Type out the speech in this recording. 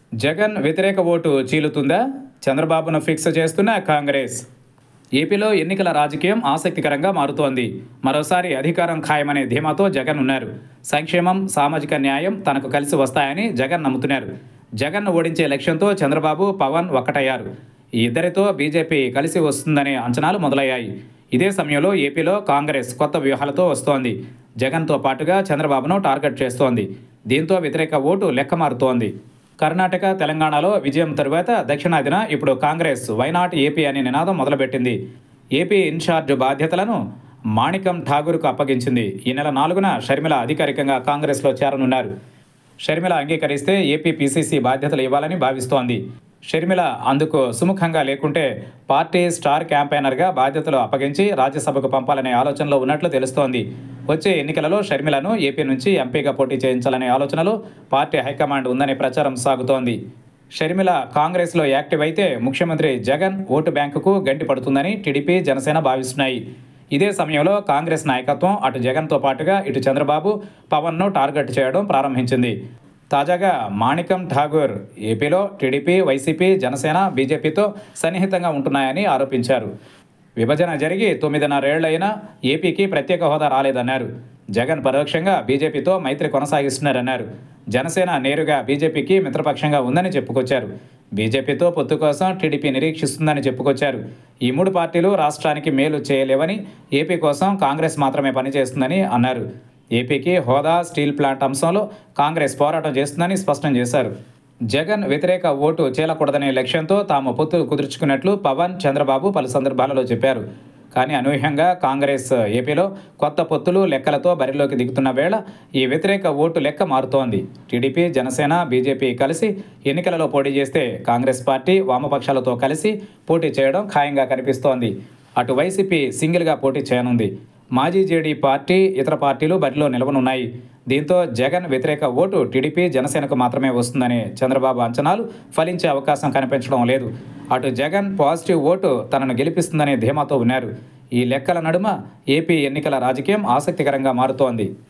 జగన్ వ్యతిరేక ఓటు చీలుతుందా? చంద్రబాబును ఫిక్స్ చేస్తున్న కాంగ్రెస్. ఏపీలో ఎన్నికల రాజకీయం ఆసక్తికరంగా మారుతోంది. మరోసారి అధికారం ఖాయమనే ధీమాతో జగన్ ఉన్నారు. సంక్షేమం, సామాజిక న్యాయం తనకు కలిసి వస్తాయని జగన్ నమ్ముతున్నారు. జగన్ను ఓడించే లక్ష్యంతో చంద్రబాబు, పవన్ ఒక్కటయ్యారు. ఈ ఇద్దరితో బీజేపీ కలిసి వస్తుందనే అంచనాలు మొదలయ్యాయి. ఇదే సమయంలో ఏపీలో కాంగ్రెస్ కొత్త వ్యూహాలతో వస్తోంది. జగన్తో పాటుగా చంద్రబాబును టార్గెట్ చేస్తోంది. దీంతో వ్యతిరేక ఓటు లెక్క మారుతోంది. కర్ణాటక, తెలంగాణలో విజయం తరువాత దక్షిణాదిన ఇప్పుడు కాంగ్రెస్ వైనాట్ ఏపీ అనే నినాదం మొదలుపెట్టింది. ఏపీ ఇన్ఛార్జ్ బాధ్యతలను మాణికం ఠాగూర్కు అప్పగించింది. ఈ నెల 4న షర్మిల అధికారికంగా కాంగ్రెస్లో చేరనున్నారు. షర్మిల అంగీకరిస్తే ఏపీ పీసీసీ బాధ్యతలు ఇవ్వాలని భావిస్తోంది. షర్మిల అందుకు సుముఖంగా లేకుంటే పార్టీ స్టార్ క్యాంపెయినర్గా బాధ్యతలు అప్పగించి రాజ్యసభకు పంపాలనే ఆలోచనలో ఉన్నట్లు తెలుస్తోంది. వచ్చే ఎన్నికలలో షర్మిలను ఏపీ నుంచి ఎంపీగా పోటీ చేయించాలనే ఆలోచనలో పార్టీ హైకమాండ్ ఉందనే ప్రచారం సాగుతోంది. షర్మిల కాంగ్రెస్లో యాక్టివ్ అయితే ముఖ్యమంత్రి జగన్ ఓటు బ్యాంకుకు గండి పడుతుందని టీడీపీ, జనసేన భావిస్తున్నాయి. ఇదే సమయంలో కాంగ్రెస్ నాయకత్వం అటు జగన్తో పాటుగా ఇటు చంద్రబాబు, పవన్ను టార్గెట్ చేయడం ప్రారంభించింది. తాజాగా మాణికం ఠాగూర్ ఏపీలో టీడీపీ, వైసీపీ, జనసేన, బీజేపీతో సన్నిహితంగా ఉంటున్నాయని ఆరోపించారు. విభజన జరిగి 9.5 ఏళ్లైనా ఏపీకి ప్రత్యేక హోదా రాలేదన్నారు. జగన్ పరోక్షంగా బీజేపీతో మైత్రి కొనసాగిస్తున్నారన్నారు. జనసేన నేరుగా బీజేపీకి మిత్రపక్షంగా ఉందని చెప్పుకొచ్చారు. బీజేపీతో పొత్తు కోసం టీడీపీ నిరీక్షిస్తుందని చెప్పుకొచ్చారు. ఈ 3 పార్టీలు రాష్ట్రానికి మేలు చేయలేవని, ఏపీ కోసం కాంగ్రెస్ మాత్రమే పనిచేస్తుందని అన్నారు. ఏపీకి హోదా, స్టీల్ ప్లాంట్ అంశంలో కాంగ్రెస్ పోరాటం చేస్తుందని స్పష్టం చేశారు. జగన్ వ్యతిరేక ఓటు చేలకూడదనే లక్ష్యంతో తాము పొత్తు కుదుర్చుకున్నట్లు పవన్, చంద్రబాబు పలు సందర్భాలలో చెప్పారు. కానీ అనూహ్యంగా కాంగ్రెస్ ఏపీలో కొత్త పొత్తులు, లెక్కలతో బరిలోకి దిగుతున్న వేళ ఈ వ్యతిరేక ఓటు లెక్క మారుతోంది. టీడీపీ, జనసేన, బీజేపీ కలిసి ఎన్నికలలో పోటీ చేస్తే కాంగ్రెస్ పార్టీ వామపక్షాలతో కలిసి పోటీ చేయడం ఖాయంగా కనిపిస్తోంది. అటు వైసీపీ సింగిల్గా పోటీ చేయనుంది. మాజీ జేడీ పార్టీ, ఇతర పార్టీలు బరిలో నిలవనున్నాయి. దీంతో జగన్ వ్యతిరేక ఓటు టీడీపీ, జనసేనకు మాత్రమే వస్తుందనే చంద్రబాబు అంచనాలు ఫలించే అవకాశం కనిపించడం లేదు. అటు జగన్ పాజిటివ్ ఓటు తనను గెలిపిస్తుందనే ధీమాతో ఉన్నారు. ఈ లెక్కల నడుమ ఏపీ ఎన్నికల రాజకీయం ఆసక్తికరంగా మారుతోంది.